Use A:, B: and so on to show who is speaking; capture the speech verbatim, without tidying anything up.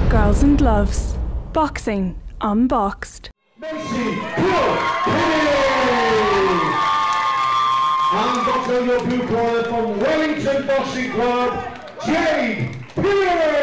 A: Girls and Gloves. Boxing Unboxed.
B: Macy Kilkenny! And boxing on your blue corner from Wellington Boxing Club, Jade, Pearce!